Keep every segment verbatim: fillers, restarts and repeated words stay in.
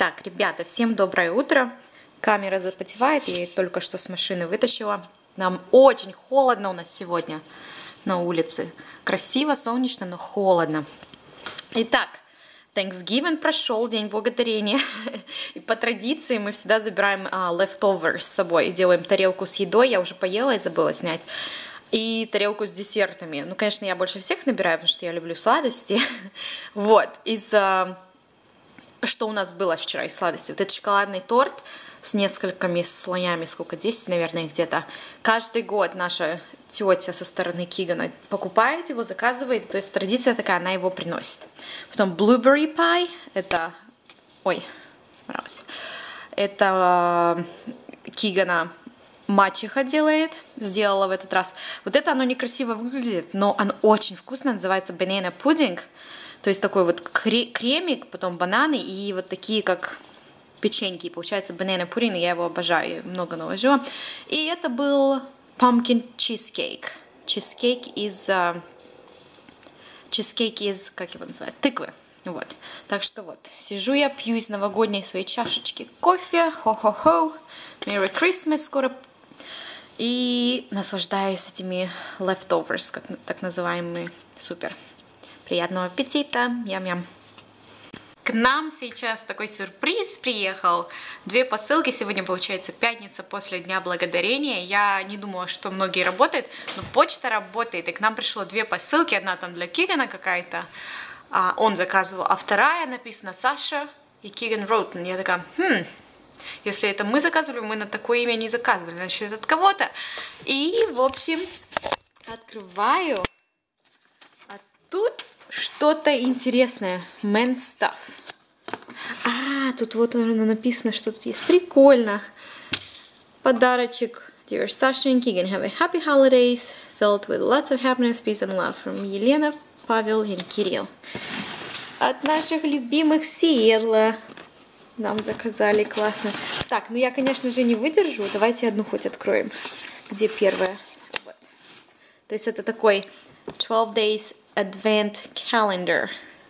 Итак, ребята, всем доброе утро. Камера запотевает, я ее только что с машины вытащила. Нам очень холодно у нас сегодня на улице. Красиво, солнечно, но холодно. Итак, Thanksgiving прошел, День Благодарения. И по традиции мы всегда забираем а, leftovers с собой. Делаем тарелку с едой, я уже поела и забыла снять. И тарелку с десертами. Ну, конечно, я больше всех набираю, потому что я люблю сладости. Вот, из... А, что у нас было вчера из сладостей? Вот этот шоколадный торт с несколькими слоями, сколько, десять, наверное, где-то. Каждый год наша тетя со стороны Кигана покупает его, заказывает, то есть традиция такая, она его приносит. Потом blueberry pie, это, ой, справилась, это Кигана мачеха делает, сделала в этот раз. Вот это оно некрасиво выглядит, но оно очень вкусно, называется banana pudding. То есть такой вот кремик, потом бананы и вот такие как печеньки. Получается banana pudding, я его обожаю, много наложила. И это был pumpkin cheesecake. Cheesecake из... Uh, cheesecake из, как его называют, тыквы. Вот. Так что вот, сижу я, пью из новогодней своей чашечки кофе. Хо-хо-хо. Merry Christmas скоро. И наслаждаюсь этими leftovers, как так называемые. Супер. Приятного аппетита! Ям-ям! К нам сейчас такой сюрприз приехал. Две посылки. Сегодня, получается, пятница после Дня Благодарения. Я не думала, что многие работают, но почта работает. И к нам пришло две посылки. Одна там для Кигана какая-то. А, он заказывал. А вторая написана Саша и Киган Роутон. Я такая, хм, если это мы заказывали, мы на такое имя не заказывали. Значит, это от кого-то. И, в общем, открываю. А тут что-то интересное. Men's stuff. А, тут вот наверное, написано, что тут есть. Прикольно. Подарочек. Dear Sasha and Keegan, have a happy holidays, filled with lots of happiness, peace and love from Елена, Павел и Кирилл. От наших любимых Сиэтла. Нам заказали классно. Так, ну я, конечно же, не выдержу. Давайте одну хоть откроем. Где первая? Вот. То есть это такой twelve days Advent Calendar.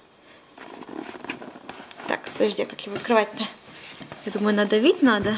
Так, подожди, как его открывать-то? Я думаю, надавить надо.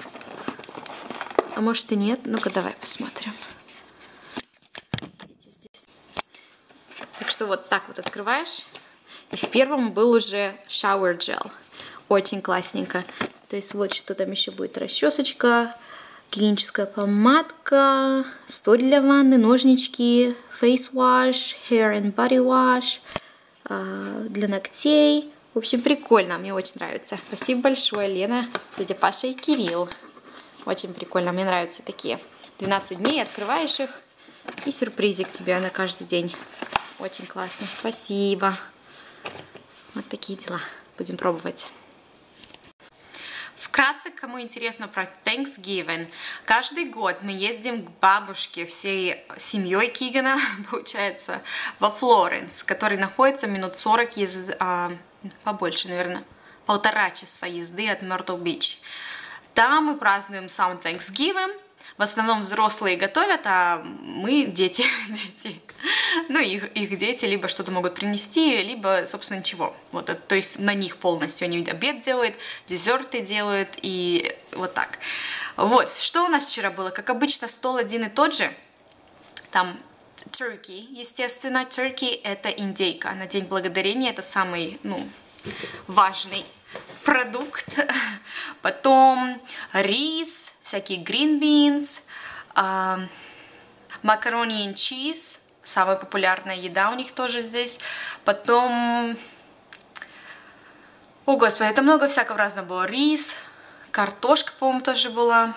А может и нет? Ну-ка, давай посмотрим. Сидите здесь. Так что вот так вот открываешь. И в первом был уже shower gel. Очень классненько. То есть вот что там еще будет. Расчесочка, гигиеническая помадка, столь для ванны, ножнички, face wash, hair and body wash, э, для ногтей. В общем, прикольно, мне очень нравится. Спасибо большое, Лена, дядя Паша и Кирилл. Очень прикольно, мне нравятся такие. двенадцать дней, открываешь их, и сюрпризик тебе на каждый день. Очень классно, спасибо. Вот такие дела. Будем пробовать. Вкратце, кому интересно про Thanksgiving, каждый год мы ездим к бабушке всей семьей Кигана, получается, во Флоренс, который находится минут сорок езды, а, побольше, наверное, полтора часа езды от Мyrtle-Beach. Там мы празднуем сам Thanksgiving. В основном взрослые готовят, а мы дети, дети. Ну, их, их дети либо что-то могут принести, либо, собственно, ничего. Вот, то есть на них полностью они обед делают, десерты делают и вот так. Вот, что у нас вчера было? Как обычно, стол один и тот же. Там turkey, естественно. Turkey — это индейка. На День Благодарения это самый, ну, важный продукт. Потом рис, всякие green beans, uh, macaroni and cheese, самая популярная еда у них тоже здесь. Потом, о господи, это много всякого разного было. Рис, картошка, по-моему, тоже была.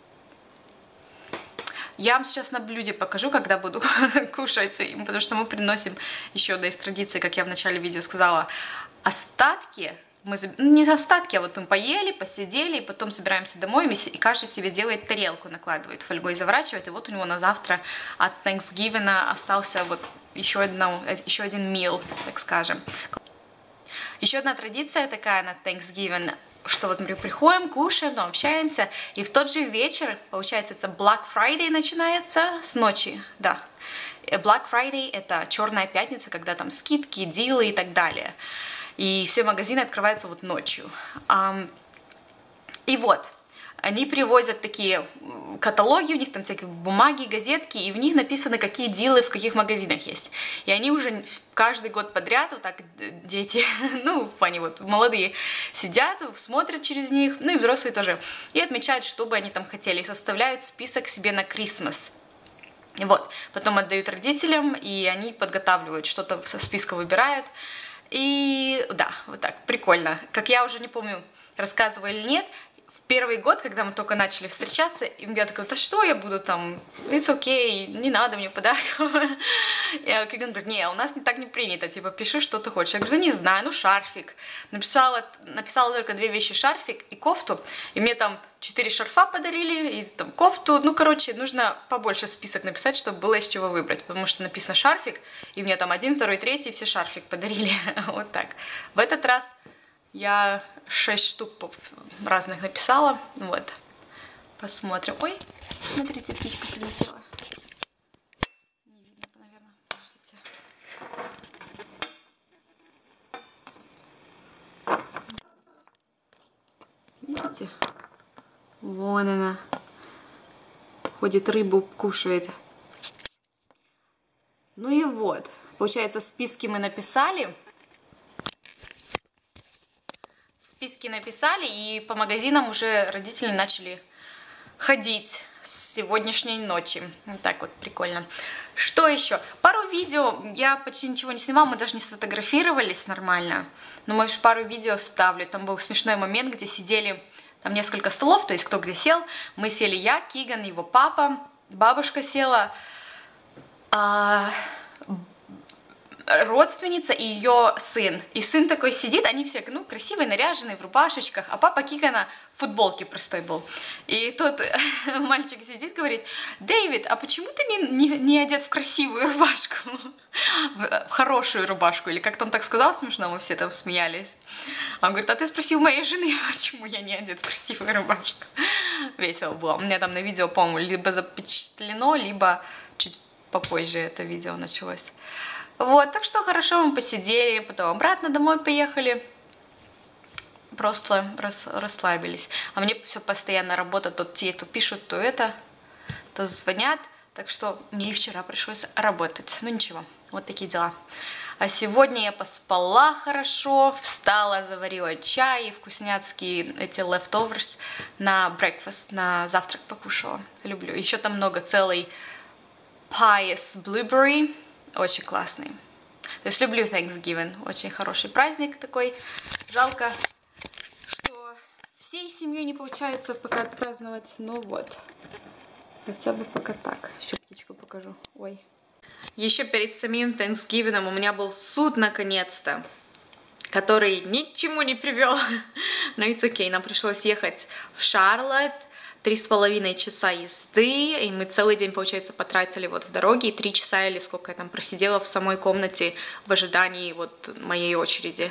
Я вам сейчас на блюде покажу, когда буду кушать, потому что мы приносим еще, да, из традиции, как я в начале видео сказала, остатки. Мы, ну, не остатки, а вот мы поели, посидели, и потом собираемся домой, и каждый себе делает тарелку, накладывает фольгой, заворачивает, и вот у него на завтра от Thanksgiving остался вот еще, одно, еще один meal, так скажем. Еще одна традиция такая на Thanksgiving, что вот мы приходим, кушаем, там, общаемся, и в тот же вечер, получается, это Black Friday начинается с ночи, да. Black Friday — это черная пятница, когда там скидки, дилы и так далее. И все магазины открываются вот ночью. И вот, они привозят такие каталоги, у них там всякие бумаги, газетки, и в них написано, какие дилы в каких магазинах есть. И они уже каждый год подряд, вот так дети, ну, они вот молодые, сидят, смотрят через них, ну и взрослые тоже, и отмечают, что бы они там хотели, и составляют список себе на Крисмас. И вот, потом отдают родителям, и они подготавливают, что-то со списка выбирают. И да, вот так, прикольно. Как я уже не помню, рассказывала или нет, первый год, когда мы только начали встречаться, и я такая, да что я буду там, it's okay, не надо мне подарков. И Киган говорит, не, у нас не так не принято, типа, пиши, что ты хочешь. Я говорю, да не знаю, ну шарфик. Написала, написала только две вещи, шарфик и кофту, и мне там четыре шарфа подарили, и там кофту, ну, короче, нужно побольше список написать, чтобы было из чего выбрать, потому что написано шарфик, и мне там один, второй, третий, все шарфик подарили, вот так. В этот раз я шесть штук разных написала. Вот. Посмотрим. Ой, смотрите, птичка прилетела. Не видно, наверное. Подождите. Видите? Вон она. Ходит, рыбу кушает. Ну и вот. Получается, списки мы написали. Списки написали, и по магазинам уже родители начали ходить с сегодняшней ночи. Вот так вот прикольно. Что еще? Пару видео, я почти ничего не снимала, мы даже не сфотографировались нормально, но, может, пару видео вставлю. Там был смешной момент, где сидели, там несколько столов, то есть кто где сел. Мы сели я, Киган, его папа, бабушка села, а... родственница и ее сын. И сын такой сидит, они все, ну, красивые, наряженные, в рубашечках, а папа Кигана в футболке простой был. И тот мальчик сидит, говорит, Дэвид, а почему ты не, не, не одет в красивую рубашку? В хорошую рубашку. Или как-то он так сказал смешно, мы все там смеялись. Он говорит, а ты спросил моей жены, почему я не одет в красивую рубашку? Весело было. У меня там на видео, по-моему, либо запечатлено, либо чуть попозже это видео началось. Вот, так что хорошо мы посидели, потом обратно домой поехали, просто рас, расслабились. А мне все постоянно работа, то те, то пишут, то это, то звонят, так что мне и вчера пришлось работать. Ну ничего, вот такие дела. А сегодня я поспала хорошо, встала, заварила чай, вкусняцкие эти leftovers на breakfast, на завтрак покушала. Люблю. Еще там много, целый pious blueberry. Очень классный. То есть люблю Thanksgiving. Очень хороший праздник такой. Жалко, что всей семьей не получается пока отпраздновать. Ну вот. Хотя бы пока так. Еще птичку покажу. Ой. Еще перед самим Thanksgiving у меня был суд наконец-то, который ничему не привел. Но it's okay. Нам пришлось ехать в Шарлотт. Три с половиной часа езды, и мы целый день, получается, потратили вот в дороге, и три часа или сколько я там просидела в самой комнате в ожидании вот моей очереди.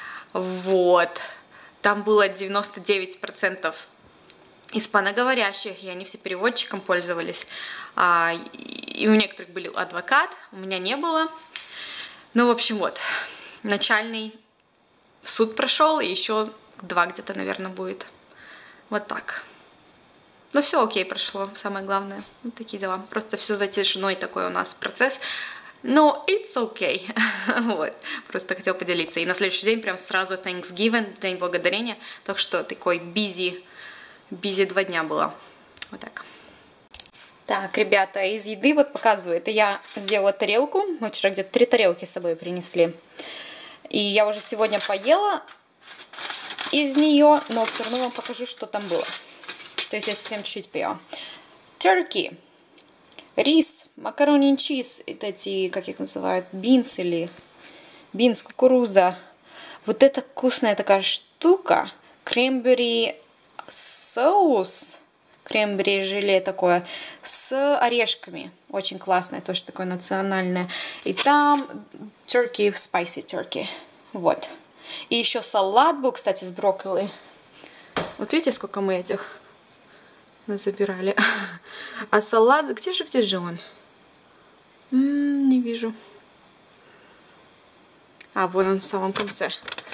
Вот. Там было девяносто девять процентов испаноговорящих, и они все переводчиком пользовались. А, и у некоторых был адвокат, у меня не было. Ну, в общем, вот. Начальный суд прошел, и еще два где-то, наверное, будет. Вот так. Но все окей прошло, самое главное. Вот такие дела. Просто все затяжной такой у нас процесс. Но it's okay. Вот. Просто хотела поделиться. И на следующий день прям сразу Thanksgiving, День Благодарения. Так что такой busy, busy два дня было. Вот так. Так, ребята, из еды вот показываю. Это я сделала тарелку. Мы вчера где-то три тарелки с собой принесли. И я уже сегодня поела из нее, но все равно вам покажу, что там было. То есть я совсем чуть-чуть поела. Turkey. Рис, макарони и чиз. Это эти, как их называют, бинс или... Бинс, кукуруза. Вот это вкусная такая штука. Крэмбери соус. Крэмбери желе такое. С орешками. Очень классное. Тоже такое национальное. И там turkey, spicy turkey. Вот. И еще салат был, кстати, с брокколи. Вот видите, сколько мы этих... забирали. А салат, где же, где же он? М-м, не вижу. А, вон он в самом конце.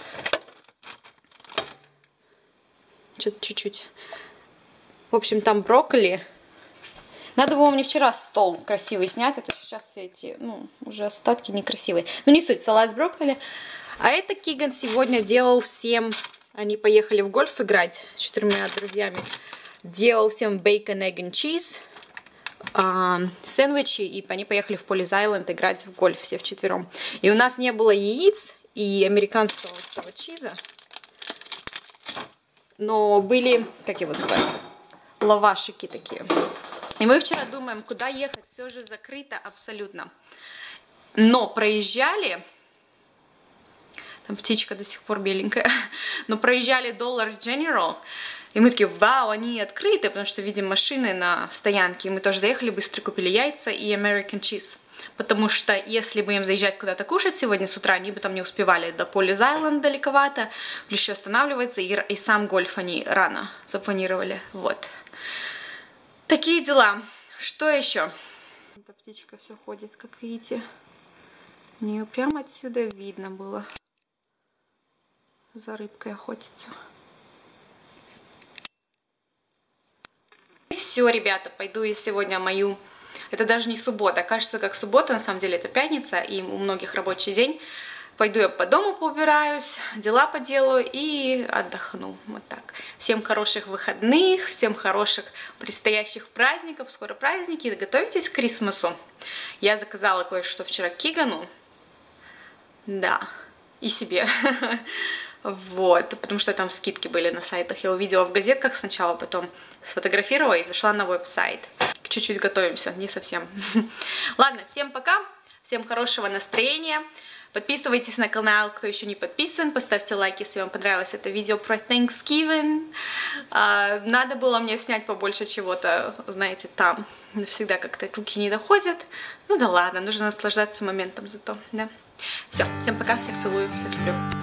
Что-то чуть-чуть. В общем, там брокколи. Надо было мне вчера стол красивый снять, а то сейчас все эти, ну, уже остатки некрасивые. Ну, не суть, салат с брокколи. А это Киган сегодня делал всем... Они поехали в гольф играть с четырьмя друзьями. Делал всем bacon, egg and cheese, э, сэндвичи, и они поехали в Полис-Айленд играть в гольф все вчетвером. И у нас не было яиц и американского чиза, но были, как его называют, лавашики такие. И мы вчера думаем, куда ехать, все же закрыто абсолютно. Но проезжали... Там птичка до сих пор беленькая. Но проезжали Dollar General, и мы такие, вау, они открыты, потому что видим машины на стоянке. И мы тоже заехали, быстро купили яйца и American cheese. Потому что если будем заезжать куда-то кушать сегодня с утра, они бы там не успевали. До Полис-Айленд далековато, плюс еще останавливается, и, и сам гольф они рано запланировали. Вот. Такие дела. Что еще? Эта птичка все ходит, как видите. У нее прямо отсюда видно было. За рыбкой охотится. И все, ребята, пойду я сегодня мою... Это даже не суббота, кажется, как суббота, на самом деле это пятница, и у многих рабочий день. Пойду я по дому поубираюсь, дела поделаю и отдохну. Вот так. Всем хороших выходных, всем хороших предстоящих праздников. Скоро праздники, готовитесь к Крисмасу. Я заказала кое-что вчера Кигану. Да, и себе. Вот, потому что там скидки были на сайтах. Я увидела в газетках сначала, потом сфотографировала и зашла на веб-сайт. Чуть-чуть готовимся, не совсем. Ладно, всем пока, всем хорошего настроения. Подписывайтесь на канал, кто еще не подписан. Поставьте лайк, если вам понравилось это видео про Thanksgiving. Надо было мне снять побольше чего-то, знаете, там. Всегда как-то руки не доходят. Ну да ладно, нужно наслаждаться моментом зато, да. Все, всем пока, всех целую, всех люблю.